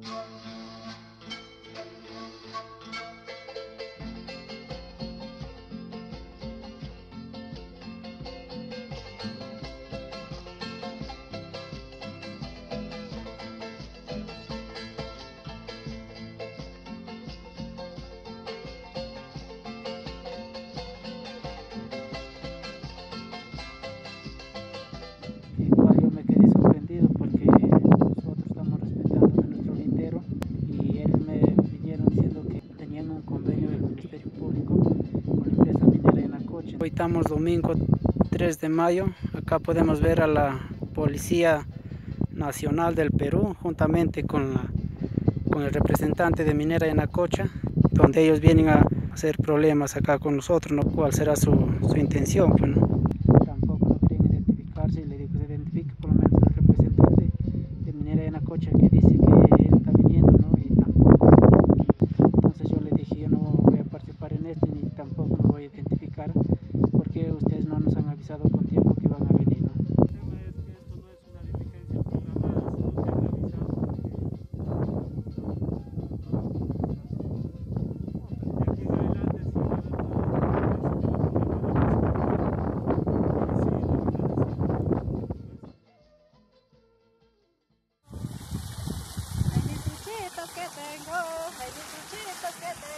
Igual yo me quedé sorprendido porque nosotros estamos respetando a nuestro lindero y ellos me vinieron diciendo que tenían un convenio del Ministerio Público con la empresa minera Yanacocha. Hoy estamos domingo 3 de mayo, acá podemos ver a la Policía Nacional del Perú juntamente con el representante de Minera Yanacocha, donde ellos vienen a hacer problemas acá con nosotros, ¿no? ¿Cuál será su intención? Pues, ¿no? Tampoco no quieren identificarse y le digo que se identifique por lo menos el representante de Minera Yanacocha que dice que él está viniendo, ¿no? Y tampoco. Entonces yo le dije, yo no voy a participar en esto ni tampoco me voy a identificar porque ustedes no nos han avisado con tiempo que van a venir, ¿no? El tema es que esto no es una diligencia programada, si no te han avisado de aquí en adelante, si la verdad parece que la Ay, mis chuchitos que tengo, ay, mis chuchitos que tengo.